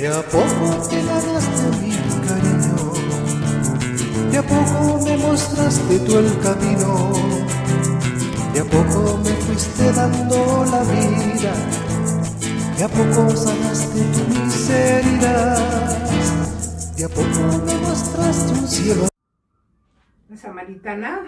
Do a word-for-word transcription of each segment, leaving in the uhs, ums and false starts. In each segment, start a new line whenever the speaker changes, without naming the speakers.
a poco te ganaste mi cariño, de a poco me mostraste tú el camino, de a poco me fuiste dando la vida, de a poco sanaste tu miseria, de a poco me mostraste un cielo.
La samaritana,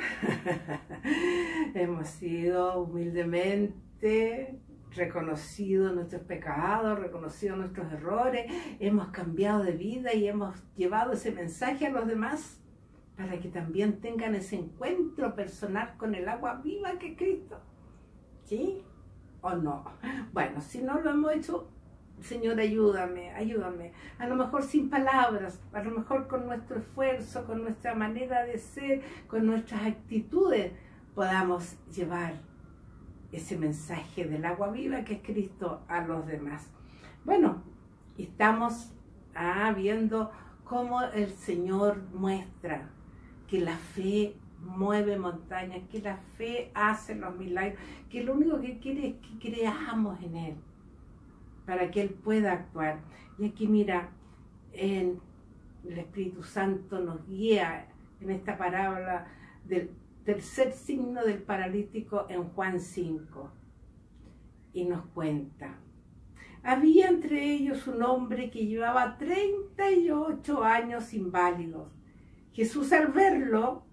hemos sido humildemente reconocido nuestros pecados, reconocido nuestros errores, hemos cambiado de vida y hemos llevado ese mensaje a los demás para que también tengan ese encuentro personal con el agua viva que es Cristo. ¿Sí o no? Bueno, si no lo hemos hecho, Señor, ayúdame, ayúdame. A lo mejor sin palabras, a lo mejor con nuestro esfuerzo, con nuestra manera de ser, con nuestras actitudes, podamos llevar ese mensaje del agua viva que es Cristo a los demás. Bueno, estamos ah, viendo cómo el Señor muestra que la fe mueve montañas, que la fe hace los milagros, que lo único que quiere es que creamos en Él, para que Él pueda actuar. Y aquí mira, en el Espíritu Santo nos guía en esta parábola del tercer signo del paralítico en Juan cinco, y nos cuenta: había entre ellos un hombre que llevaba treinta y ocho años inválido. Jesús, al verlo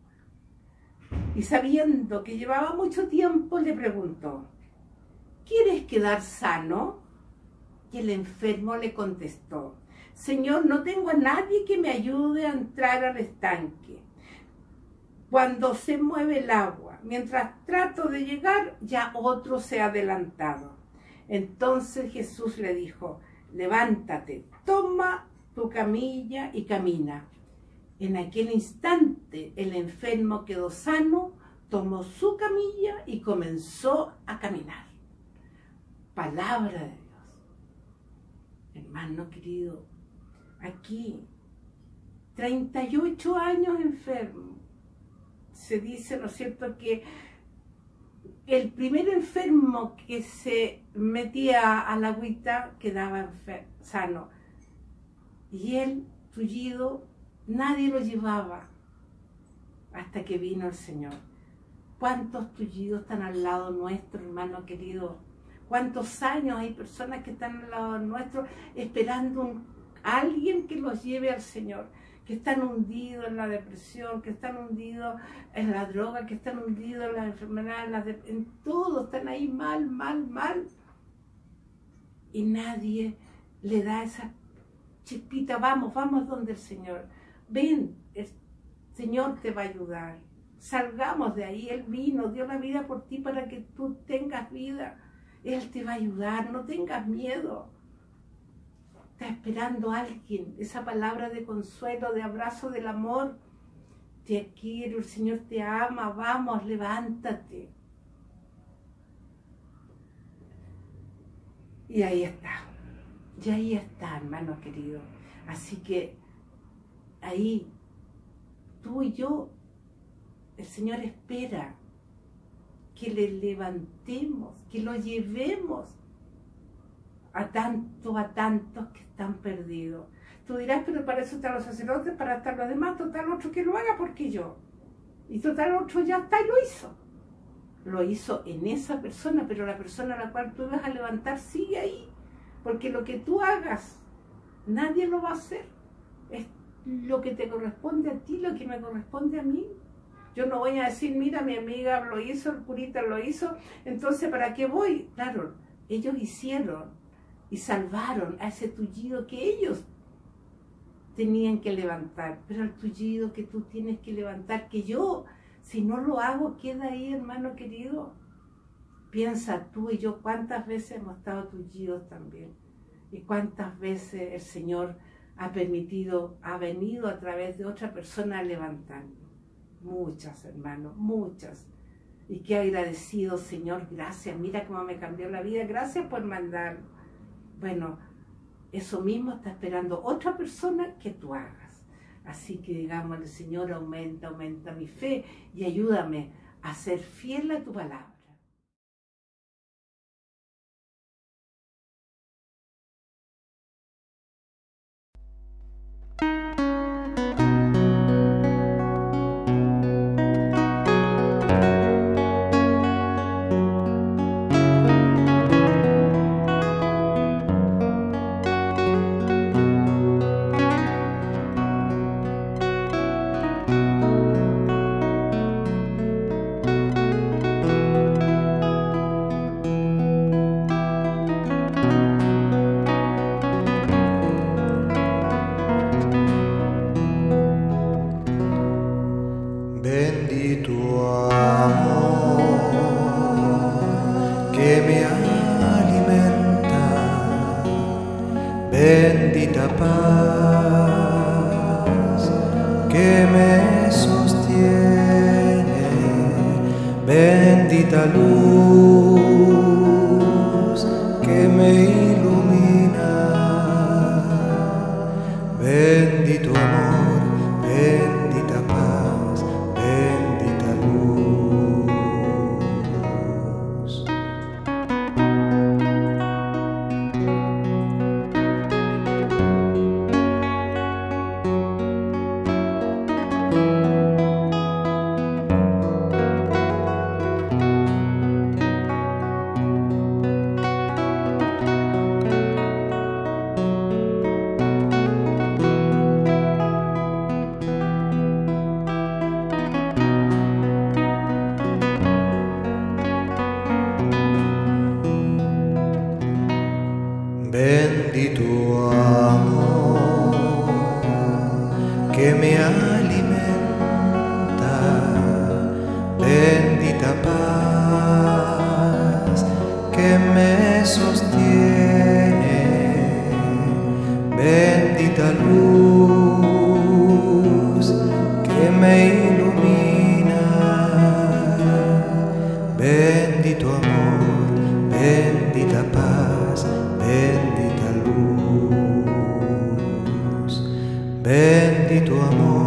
y sabiendo que llevaba mucho tiempo, le preguntó: ¿quieres quedar sano? Y el enfermo le contestó: Señor, no tengo a nadie que me ayude a entrar al estanque cuando se mueve el agua. Mientras trato de llegar, ya otro se ha adelantado. Entonces Jesús le dijo: levántate, toma tu camilla y camina. En aquel instante el enfermo quedó sano, tomó su camilla y comenzó a caminar. Palabra de Dios. Hermano querido, aquí, treinta y ocho años enfermo. Se dice, ¿no es cierto?, que el primer enfermo que se metía a la agüita quedaba sano. Y él, tullido, nadie lo llevaba hasta que vino el Señor. ¿Cuántos tullidos están al lado nuestro, hermano querido? ¿Cuántos años hay personas que están al lado nuestro esperando un, a alguien que los lleve al Señor? Que están hundidos en la depresión, que están hundidos en la droga, que están hundidos en la enfermedad, en, la de, en todo, están ahí mal, mal, mal. Y nadie le da esa chispita: vamos, vamos donde el Señor. Ven, el Señor te va a ayudar. Salgamos de ahí. Él vino, dio la vida por ti para que tú tengas vida. Él te va a ayudar, no tengas miedo. Está esperando a alguien, esa palabra de consuelo, de abrazo, del amor. Te quiero, el Señor te ama, vamos, levántate. Y ahí está, y ahí está, hermano querido. Así que ahí, tú y yo, el Señor espera que le levantemos, que lo llevemos a tantos, a tantos que están perdidos. Tú dirás: pero para eso están los sacerdotes, para estar los demás, total otro que lo haga, porque yo. Y total otro ya está y lo hizo. Lo hizo en esa persona, pero la persona a la cual tú vas a levantar sigue ahí. Porque lo que tú hagas, nadie lo va a hacer. Es lo que te corresponde a ti, lo que me corresponde a mí. Yo no voy a decir: mira, mi amiga lo hizo, el curita lo hizo, entonces ¿para qué voy? Claro, ellos hicieron y salvaron a ese tullido que ellos tenían que levantar, pero el tullido que tú tienes que levantar, que yo, si no lo hago, queda ahí, hermano querido. Piensa tú y yo cuántas veces hemos estado tullidos también, y cuántas veces el Señor ha permitido, ha venido a través de otra persona a levantarnos. Muchas, hermanos, muchas. Y qué agradecido, Señor, gracias, mira cómo me cambió la vida, gracias por mandarlo. Bueno, eso mismo está esperando otra persona que tú hagas. Así que digámosle: Señor, aumenta, aumenta mi fe y ayúdame a ser fiel a tu palabra.
bendita luz que me ilumina, bendito amor, bendita paz, bendita luz. Bendito amor que me alimenta, bendita paz que me sostiene, bendita luz que me ilumina, bendito amor, bendita paz, bendita luz, bendito amor.